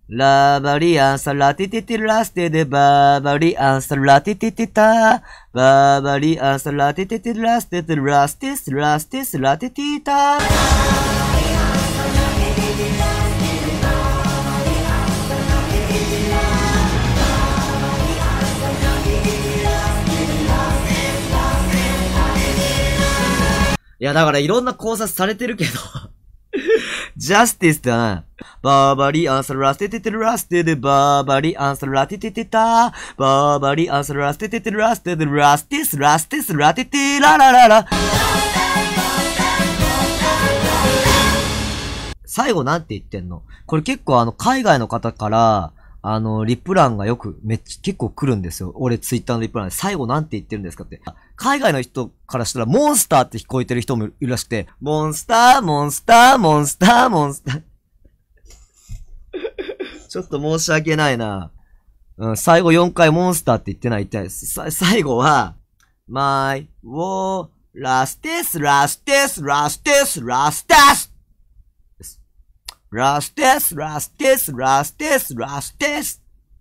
ラバリアンサラティティティラステでバーバリアンサラティティティタバーバリアンサラティティティラステテラステスラステスラティティタいやだからいろんな考察されてるけどジャスティスってな、バーバリアンサラステテテラステでバーバリアンサラテテテタバーバリアンサラステテテラステでラステスラステスラテテララララ最後なんて言ってんの？これ結構海外の方から、リプランがよく、結構来るんですよ。俺ツイッターのリプランで最後なんて言ってるんですかって。海外の人からしたらモンスターって聞こえてる人もいるらしくて、モンスター、モンスター、モンスター、モンスター。ちょっと申し訳ないな。うん、最後4回モンスターって言ってないです。最後は、マイ、ウォー、ラステス、ラステス、ラステス、ラステスラステス、ラステス、ラステス、ラステス。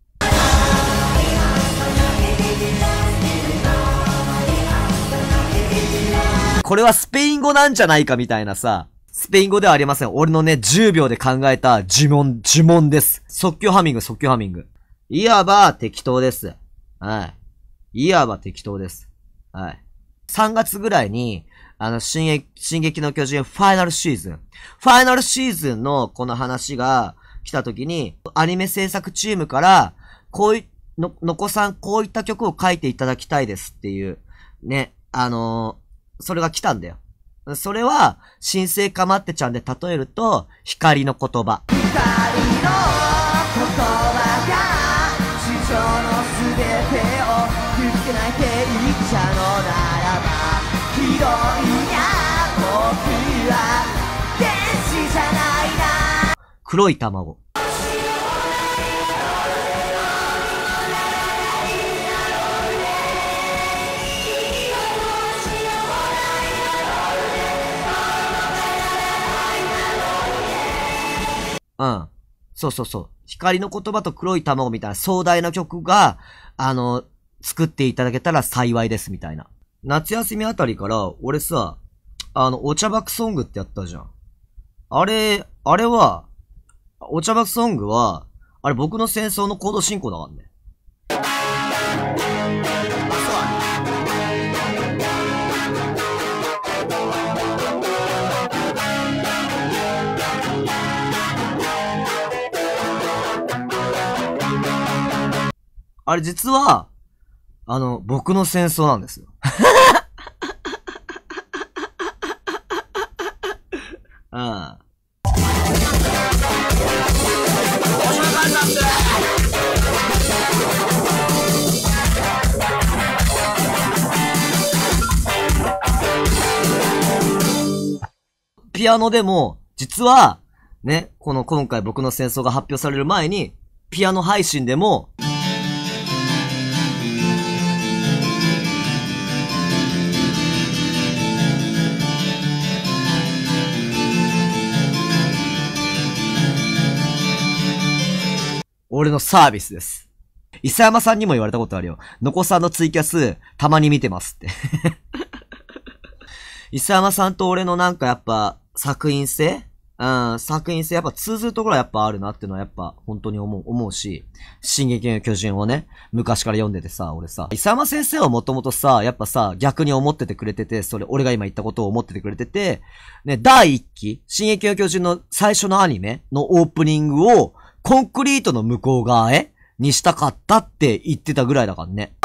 これはスペイン語なんじゃないかみたいなさ。スペイン語ではありません。俺のね、10秒で考えた呪文です。即興ハミング。いわば適当です。はい。いわば適当です。はい。3月ぐらいに、進撃の巨人ファイナルシーズンのこの話が来た時に、アニメ制作チームから、のこさんこういった曲を書いていただきたいですっていう、ね、それが来たんだよ。それは、新生かまってちゃんで例えると、光の言葉。光の言葉が、地上のすべてを、くっつけないていっちゃのならば、広いや、僕は、天使じゃないな。黒い卵。うん。そう。光の言葉と黒い卵みたいな壮大な曲が、作っていただけたら幸いですみたいな。夏休みあたりから、俺さ、お茶爆ソングってやったじゃん。あれは、お茶爆ソングは、あれ僕の戦争のコード進行だからね。あれ実は、僕の戦争なんですよ。うん。ピアノでも、実は、ね、今回僕の戦争が発表される前に、ピアノ配信でも、俺のサービスです。伊佐山さんにも言われたことあるよ。のこさんのツイキャス、たまに見てますって。伊佐山さんと俺のなんかやっぱ、作品性やっぱ通ずるところはやっぱあるなっていうのはやっぱ本当に思うし、進撃の巨人をね、昔から読んでてさ、俺さ、伊佐山先生はもともとさ、やっぱさ、逆に思っててくれてて、俺が今言ったことを思っててくれてて、ね、第1期、進撃の巨人の最初のアニメのオープニングを、コンクリートの向こう側へにしたかったって言ってたぐらいだからね。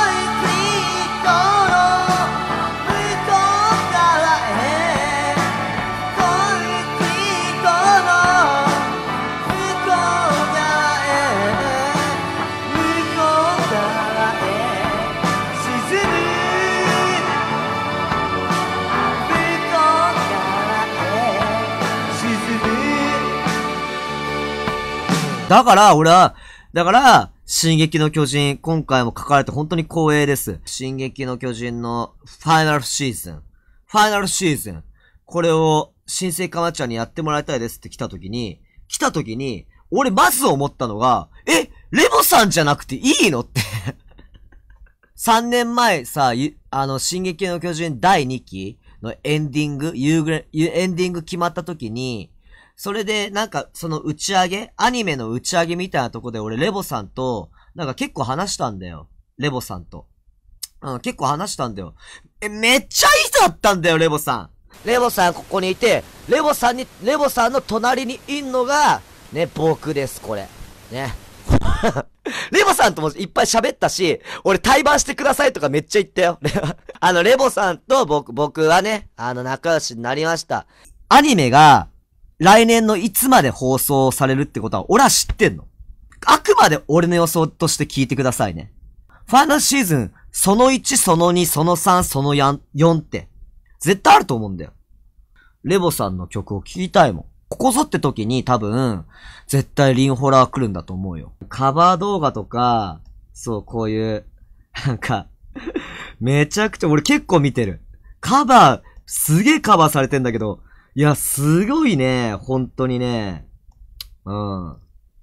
だから、進撃の巨人、今回も書かれて本当に光栄です。進撃の巨人のファイナルシーズン。これを、新生かまちゃんにやってもらいたいですって来た時に、 俺まず思ったのが、レボさんじゃなくていいのって3年前さ、進撃の巨人第2期のエンディング、エンディング決まった時に、それでなんかその打ち上げ、アニメの打ち上げみたいなとこで俺レボさんと、なんか結構話したんだよ。レボさんと。結構話したんだよ。めっちゃいい人だったんだよ、レボさん。レボさんここにいて、レボさんの隣にいんのが、ね、僕です、これ。ね。レボさんともいっぱい喋ったし、俺対バンしてくださいとかめっちゃ言ったよ。レボさんと僕はね、仲良しになりました。アニメが、来年のいつまで放送されるってことは、俺は知ってんの。あくまで俺の予想として聞いてくださいね。ファイナルシーズン、その1、その2、その3、その4って、絶対あると思うんだよ。レボさんの曲を聴きたいもん。ここぞって時に多分、絶対リンホラー来るんだと思うよ。カバー動画とか、そう、こういう、なんか、めちゃくちゃ、俺結構見てる。カバー、すげえカバーされてんだけど、いや、すごいね、本当にね。うん。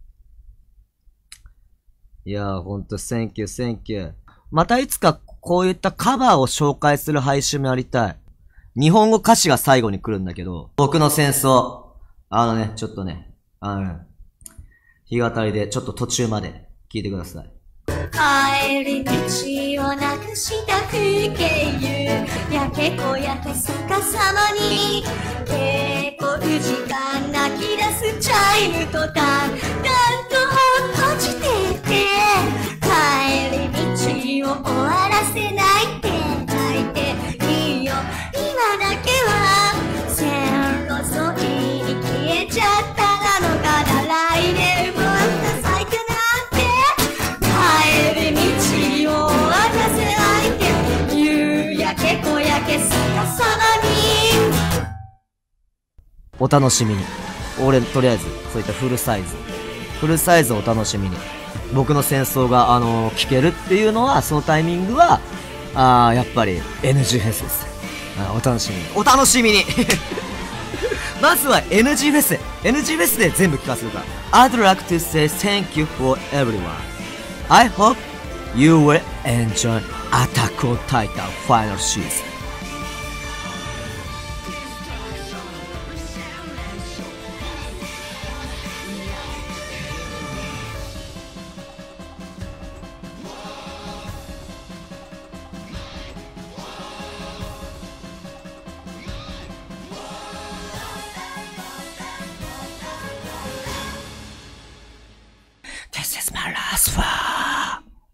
いや、ほんと、Thank you。またいつかこういったカバーを紹介する配信もやりたい。日本語歌詞が最後に来るんだけど、僕の戦争。ちょっとね、弾き語りでちょっと途中まで聞いてください。 帰り道をなくした風景焼け小焼け逆さまに結構時間泣き出すチャイムとだんだんと閉じてって帰り道を終わらせないって泣いていいよ今だけは線路沿いに消えちゃったなのかな来年もまた咲くなんて帰り道を渡せないって夕焼け小焼け逆さまにお楽しみに。俺、とりあえず、そういったフルサイズをお楽しみに。僕の戦争が、聞けるっていうのは、そのタイミングは、やっぱり NG フェスです。お楽しみに。お楽しみにまずは NG フェス。NG フェスで全部聞かせるから。I'd like to say thank you for everyone.I hope you will enjoy Attack on Titan Final Season. This is my last one.